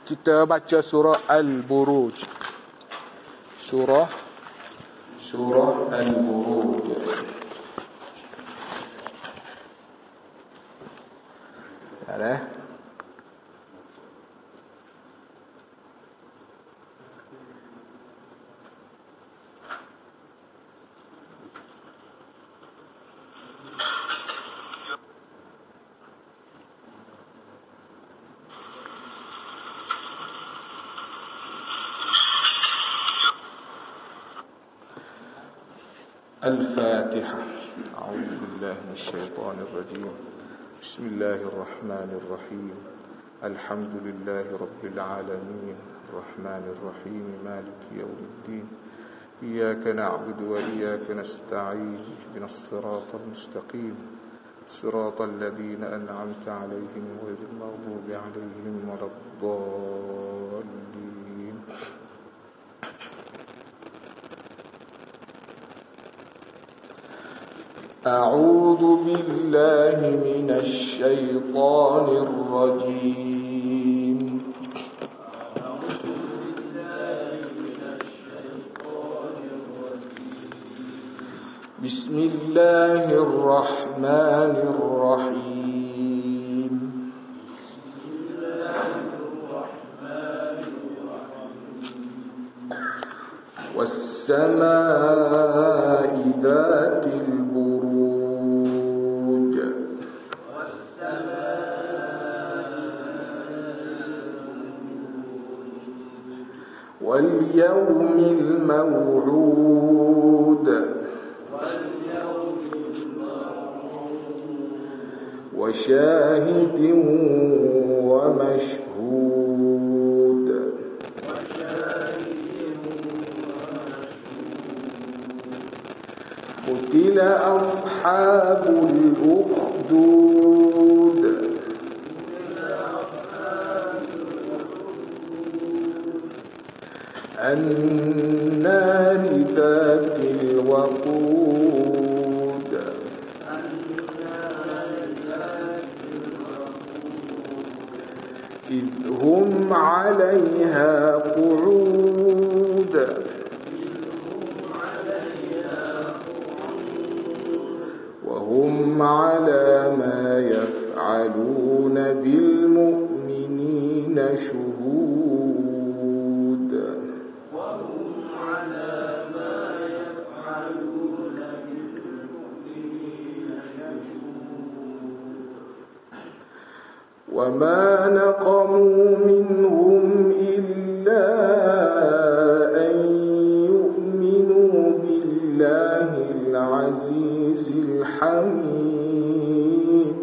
kita baca surah Al-Buruj. Surah Al-Buruj. Ada? الفاتحة. أعوذ بالله من الشيطان الرجيم. بسم الله الرحمن الرحيم. الحمد لله رب العالمين الرحمن الرحيم مالك يوم الدين. إياك نعبد وإياك نستعين. اهدنا الصراط المستقيم صراط الذين أنعمت عليهم غير المغضوب عليهم ولا الضالين. أعوذ بالله من الشيطان الرجيم. بسم الله الرحمن الرحيم. والسماء ذات البروج. واليوم الموعود. وشاهد ومشهود. قتل أصحاب الأخدود. النار ذات الوقود. إذ هم عليها قعود. وهم على ما يفعلون بالمؤمنين شهود. وما نقموا منهم إلا أن يؤمنوا بالله العزيز الحميد.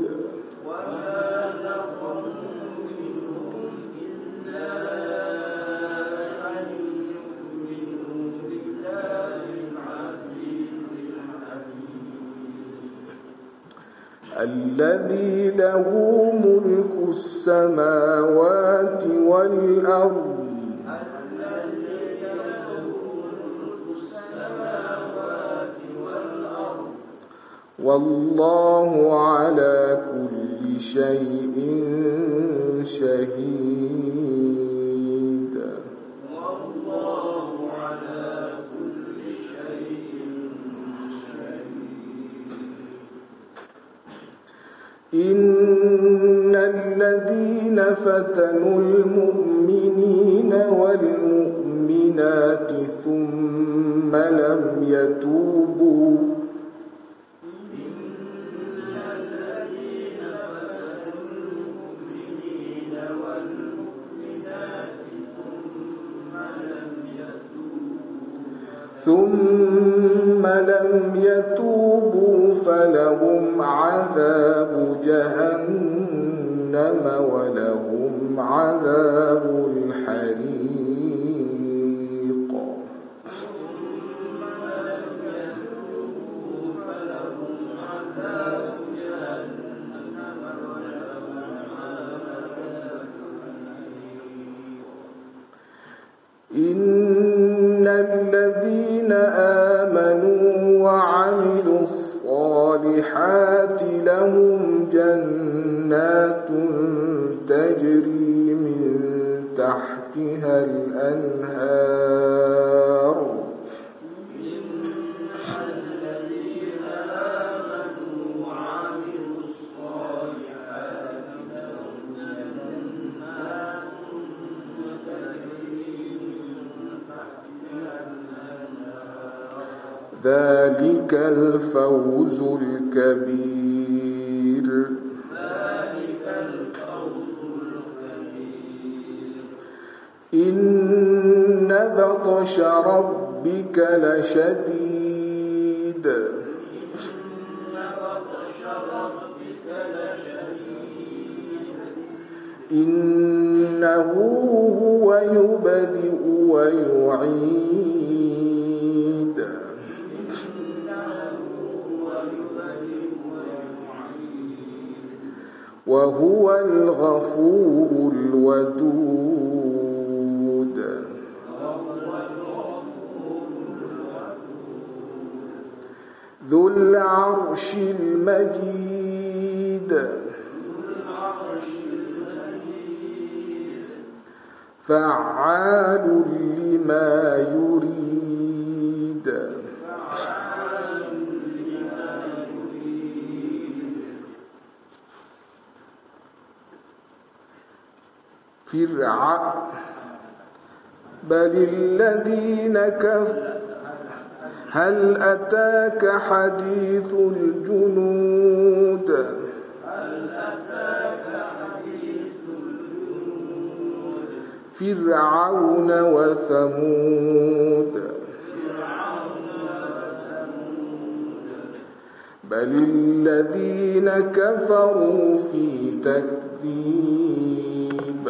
الذي له ملك السماوات والأرض. والله على كل شيء شهيد. إن الذين فتنوا المؤمنين والمؤمنات ثم لم يتوبوا فلهم عذاب جهنم ولهم عذاب الحريق. إن الذين آمنوا وعملوا الصالحات لهم جنات تجري من تحتها الأنهار ذلك الفوز الكبير إن بطش ربك لشديد إنه هو يبدئ ويعيد وهو الغفور الودود ذو العرش المجيد فعال لما يريد بل الذين كفروا هل أتاك حديث الجنود فرعون وثمود بل الذين كفروا في تكذيب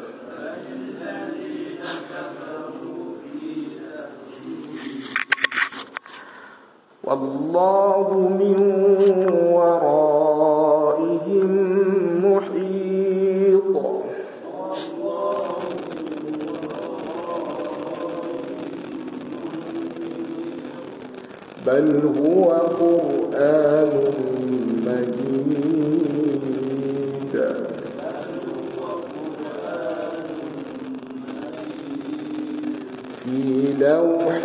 والله من ورائهم محيط بل هو قرآن مجيد في لوح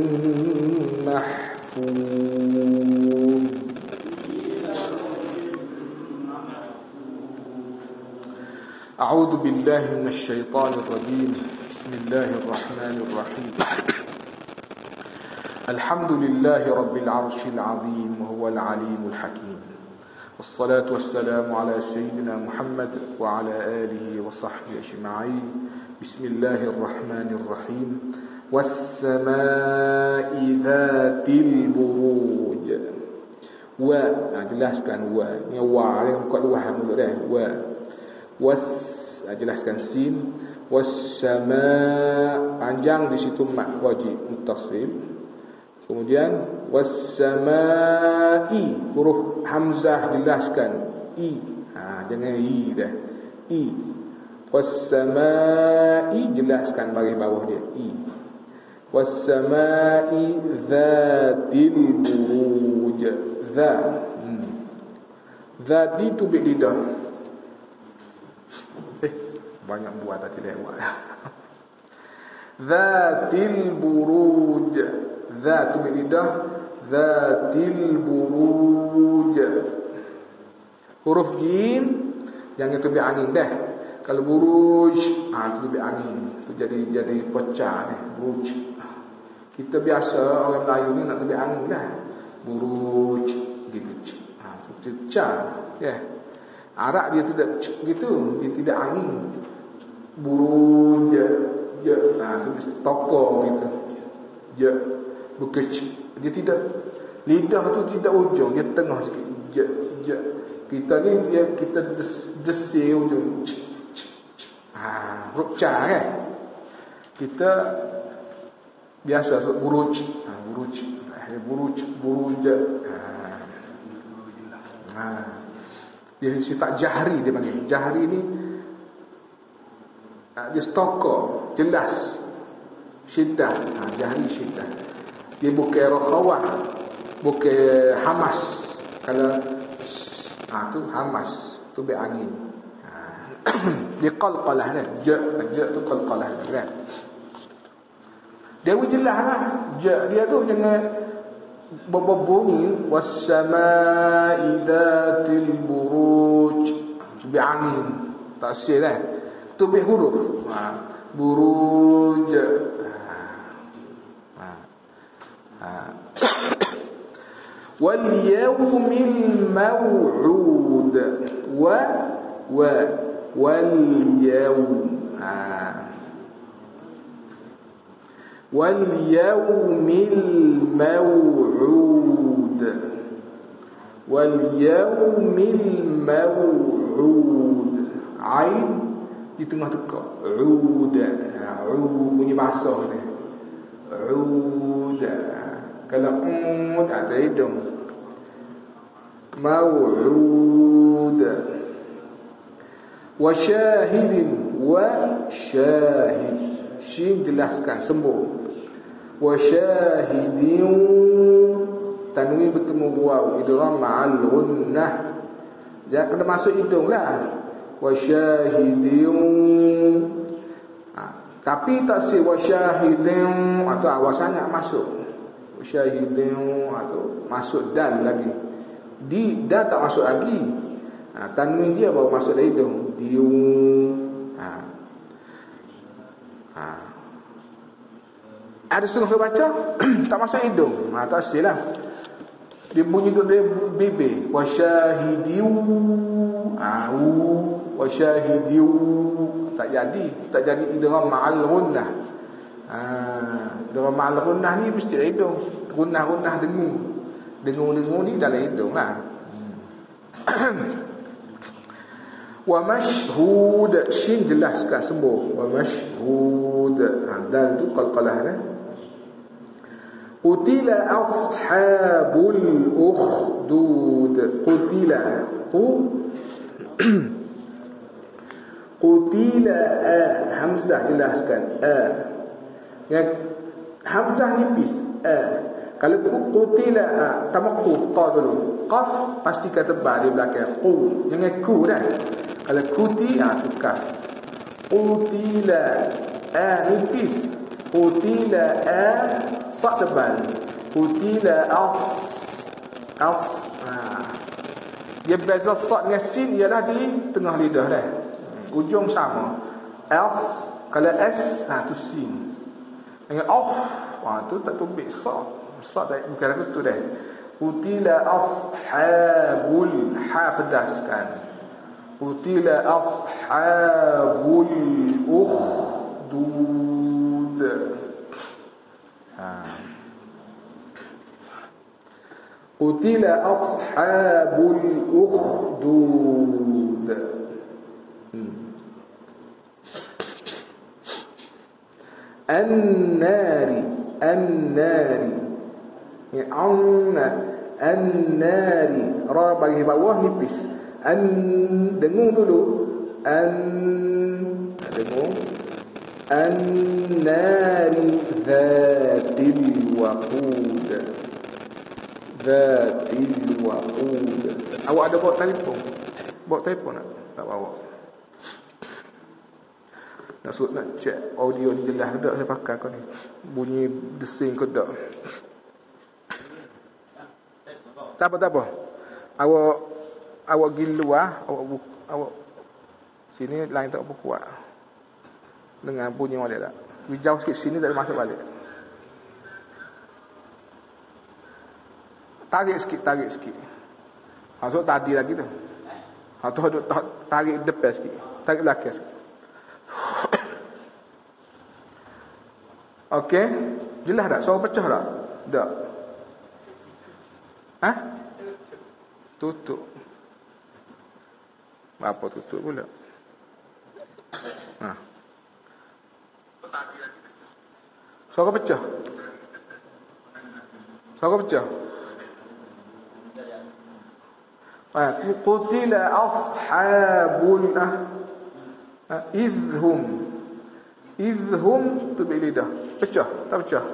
محفوظ أعوذ بالله من الشيطان الرجيم بسم الله الرحمن الرحيم الحمد لله رب العرش العظيم وهو العليم الحكيم والصلاة والسلام على سيدنا محمد وعلى آله وصحبه أجمعين بسم الله الرحمن الرحيم والسماء ذات البروج jelaskan ni yang buka luah mulut dah jelaskan sin wassama panjang di situ mat wajib muttasil. Kemudian wassamai huruf hamzah jelaskan i jangan i dah i. Wassamai jelaskan baris bawah dia i. Wassamai dzatil buruj Zadi tu bit lidah. Banyak buat tadi lewat. Zatil buruj. Zat tu bit lidah. Zatil buruj. Huruf jim jangan tubik angin dah. Kalau buruj tu tubik angin. Tu jadi pecah ni buruj. Kita biasa orang Melayu ni nak tubik angin dah. Buruj gitu. Cecah ya. Arab dia tidak gitu, dia tidak angin. Buruj ya tu toko gitu. Ya bukan dia tidak, lidah tu tidak ujung, dia tengah sikit. Ya. Kita ni kita desir ujung. Rukca kan. Kita biasa sebut buruj. Buruj. Dia sifat jahri dia panggil. Jahri ni dia stoko, jelas. Syiddah, jahri syiddah. Dia bukan rakhawah, bukan hamas. Kalau tu hamas, tu berangin. Diqalqalah dah. Ja tu qalqalah kan. Dia jelas lah. Ja dia tu jangan berbunyi was-samaa'i dzatil buruj. Bi angin. Tak silap. Tu bi huruf. Buruj. Wal yawmil maw'ud. Wal yawm. Wal yawmil maw'ud. Wal yawmil maw'ud. Ain di tengah tekak. Ud. Bunyi basah ni. Ud. Kalau ada hidung. Maw'ud. Wa syahidin. Wa syahid. Shin jelaskan sembuh. Wa syahidin, tanwin bertemu waw, idgham ma'al gunnah. Dia kena masuk hidung lah. Wa syahidin. Tapi tak si wa syahidin atau awal sangat masuk. Wa syahidin atau masuk dal lagi. Di dah tak masuk lagi. Tanwin dia baru masuk dalam hidung. Diu. Ada setengah baca tak masuk hidung. Tak silap. Dia bunyi dari bibir. Wa syahidiu. Wa syahidiu. Tak jadi idgham ma'al gunnah. Idgham ma'al gunnah ni mesti dalam hidung. Gunnah dengung. Dengung ni dalam hidung lah. Wa mashhud, shin jelaskan sembuh. Wa mashhud. Dal tu qalqalah lah. Qutila ashabul ukhdud. Qutila hamzah jelaskan yang hamzah nipis kalau qutila tamaqquf qa dulu, qaf pasti kata ba di belakang qu, jangan ku dah. Kalau kuti tu kaf. Qutila nipis. Qutila sa tebal. Qutila as. Dia beza sa dengan sin ialah di tengah lidah dah. Ujung sama. As kalau s tu sin. Dengan tu tak tubik sa. Sa tak bukan tu dah. Qutila ashabul pedaskan. Qutila ashabul ukhdud. Qutila ashabul ukhdud. An-nari. Ya an-nari. Ra bagi bawah nipis. Dengung dulu. Dengung. An-nari dhatil waqud. Dhatil waqud. Awak ada bawa telefon? Bawa telefon tak? Tak bawa. Nak cek audio ni jelas ke tak saya pakai kau ni. Bunyi desing ke tak? Tak apa. Awak pergi luar, awak sini line tak apa kuat. Dengar bunyi balik tak? Pergi jauh sikit sini tak ada masuk balik. Tarik sikit. Masuk tadi lagi tu. Atau tarik depan sikit. Tarik belakang sikit. Okey, jelas tak? Suara pecah tak? Tak. Tutup. Apa tutup pula? Suara pecah. Qutila ashabul idhum tu bilidah. Pecah, tak pecah.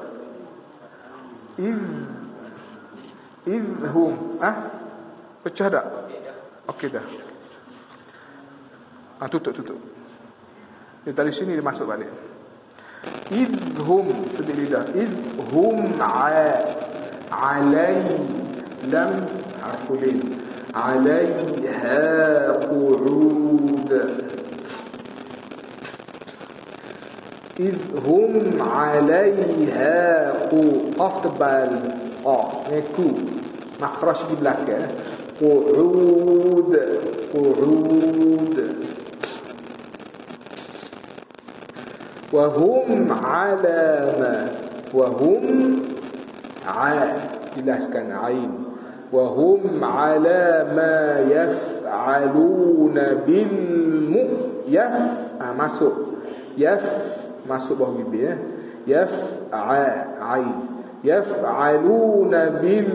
Idhum Pecah tak? Okey dah. Tutup. Dari sini dia masuk balik. Idhum tebik lidah. Idhum alai lam harfulin. Alaiha qu'ud. Idhum alaiha qaf tebal. Neku. Makhraj di belakang. Qu'ud. Wahum ala ma. Wahum jelaskan ain. Wahum ala ma yaf'aluna bil masuk bawah bibir ain. Yaf'aluna bil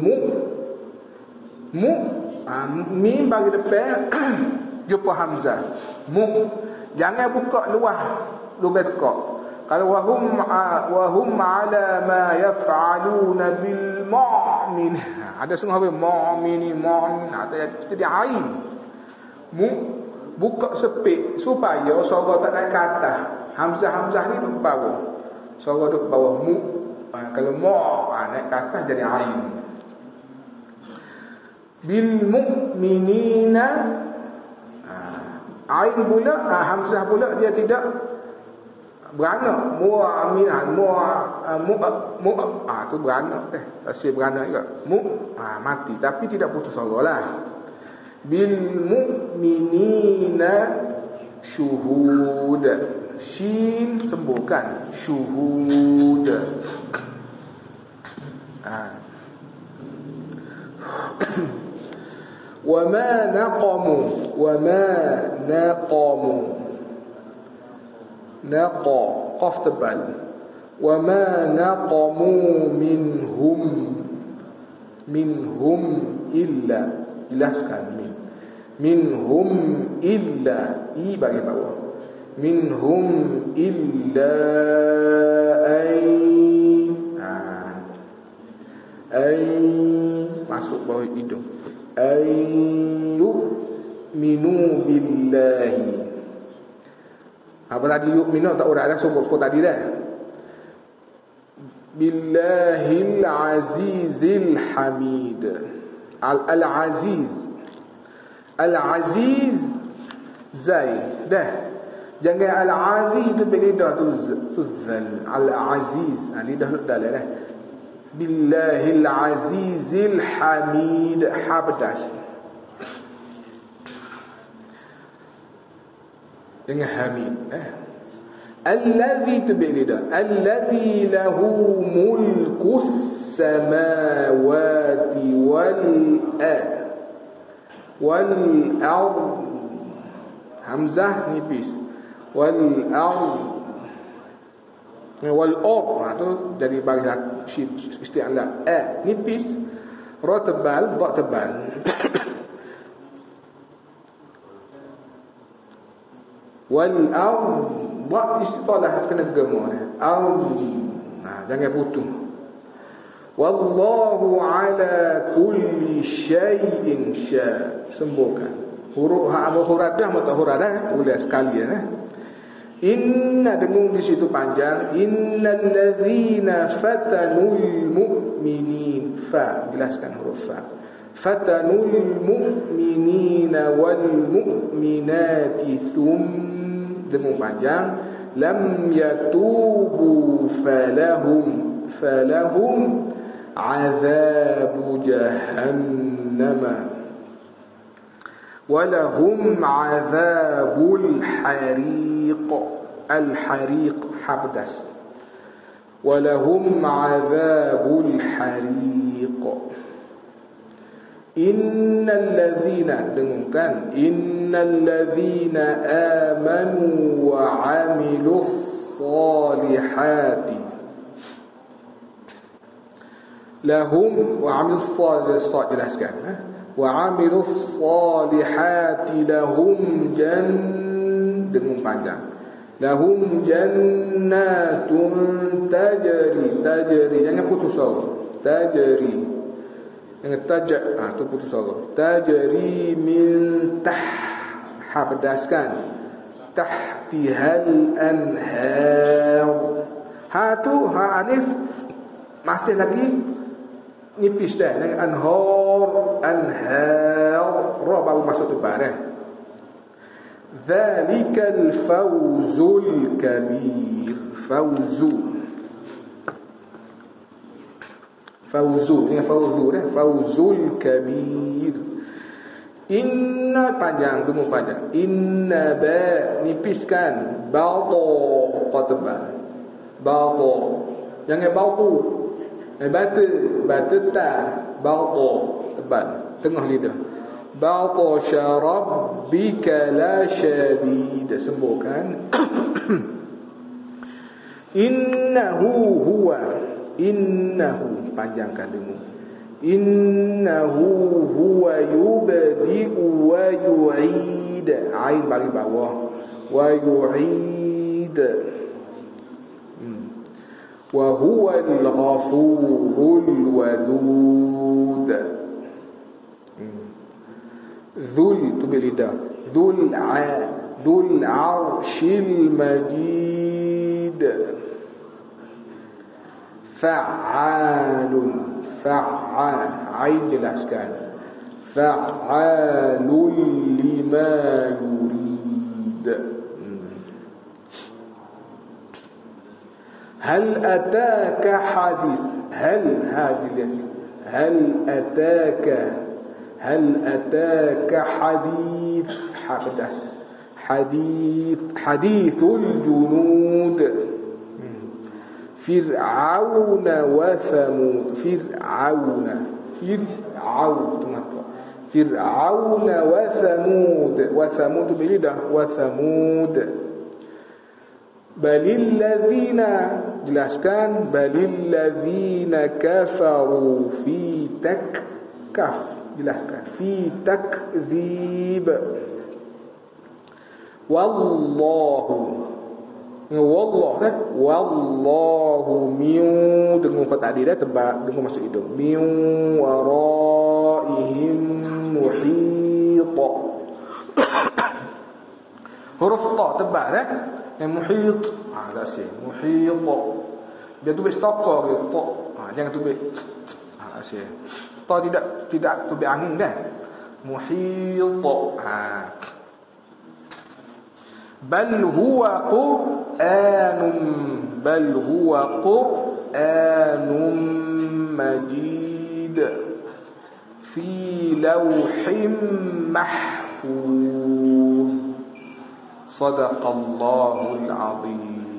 mim bagi depan jumpa hamzah. Jangan buka luah lubang kok. Kalau wahum ala ma yaf'aluna bil mu'min. Ada setengah apa mu'min atau jadi ain. Buka sepik supaya suara tak naik ke atas. Hamzah ni duduk bawah. Suara duduk bawah kalau naik ke atas jadi ain. Bil mu'minina ain pula hamzah pula dia tidak beranak. Mu'minan tu beranak Tasir beranak juga. Mati tapi tidak putus suara lah. Bil mu'minina syuhud. Shin sembuhkan syuhud. وما نقموا نقى قف تبال وما نقموا منهم إلا jelaskan minhum illa bagi bawah minhum illa masuk bawah hidung yu'minu billahi. Apa tadi yu'minu tak urat dah sebut tadi dah. Billahil azizil hamid. Al-aziz zai dah. Jangan al-aziz tu belidah tu zal. Al-aziz lidah dalam dah. Billahil azizil hamid habdas. Dengan hamid alladhi tubilida alladhi lahu mulkus samawati wal ard. Hamzah nipis wal ard tu jadi bagi isti'la nipis ra tebal ba tebal. Wal ard ba istilah kena gema jangan putus. Wallahu ala kulli syai'in sembuhkan huruf huruf dah mata huruf dah boleh sekalian Inna dengung di situ panjang. Innal ladzina fatanul mu'minin. Jelaskan huruf fa. Fatanul mu'minina wal mu'minati dengung panjang. Lam yatubu falahum azabu jahannama walahum azabul hariq. Al-hariq habdas. Walahum azabul hariq. Innal ladzina dengungkan innal ladzina amanu wa 'amilus salihati lahum wa 'amilus salihati jelaskan wa 'amilus salihati lahum dengung panjang lahum jannatun tajri jangan putus suara tajri dengan tajak tu putus suara tajri min habdaskan tahtihal anhar. Ha tu ha alif masih lagi nipis dah dengan anhar ra baru masuk tebal dah. Zalikal fawzul kabir. Fawzu ni fawzu dah, fawzul kabir. Inna panjang, temu panjang. Inna ba nipiskan, ba'da tebal. Ba'da. Jangan ba'du. Bata ta, ba'da tebal, tengah lidah. Ba'da syarabbika la syadid, sembuhkan. Innahu panjangkan demu. Innahu huwa yubdi'u wa yu'id. Ain bagi bawah. Wa yu'id. Wa huwa al-ghafurul wadud. Dhul tu bilidah. Dhul arshil majid. Fa'alun. Ain jelaskan. Fa'alun lima yurid. Hal ataka hadis. Hal ataka hadith. Hadithul junud. فرعون وثمود. فرعون وثمود بلده وثمود. بل الذين jelaskan بل الذين كفروا في jelaskan في تكذيب. Wallahu min dengan kata tadi dah tebak dengan masuk hidung. Min waraihim muhit. Huruf ta tebak dah. Yang muhit. Dah sih. Muhit. Dia tulis taqwa ke ta. Jangan tulis. Sih. Ta tidak tulis angin dah. Muhit. Bal huwa Qur'anun majid fi lawhin mahfuz. Sadaqallahul azim.